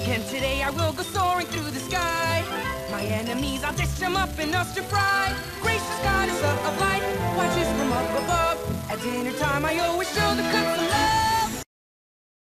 Again today I will go soaring through the sky. My enemies, I'll dish them up and us to fry. Gracious goddess of light, watches from up above. At dinner time I always show the cooks